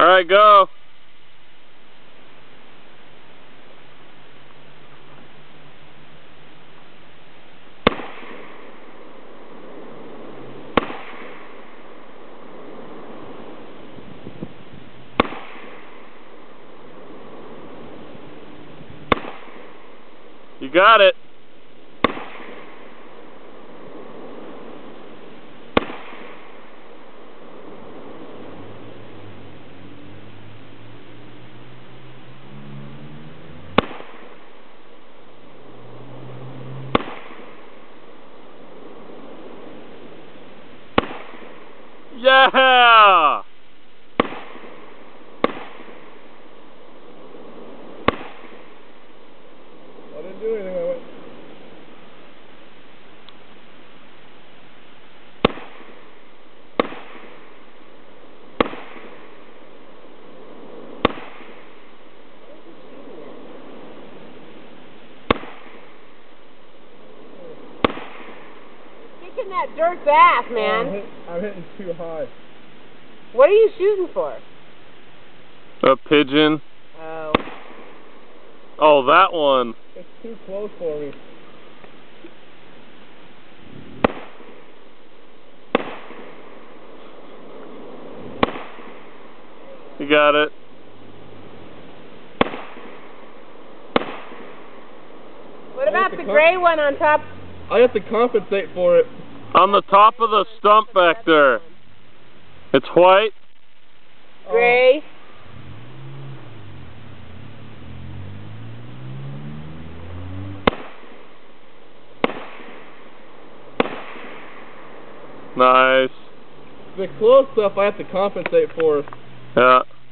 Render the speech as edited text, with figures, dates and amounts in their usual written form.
Alright, go. You got it. Yeah! I didn't do anything. I went. Kicking that dirt's ass, man. I'm hitting too high. What are you shooting for? A pigeon. Oh. Oh, that one. It's too close for me. You got it. What about the gray one on top? I have to compensate for it. On the top of the stump back there. It's white. Gray. Nice. The close stuff I have to compensate for. Yeah.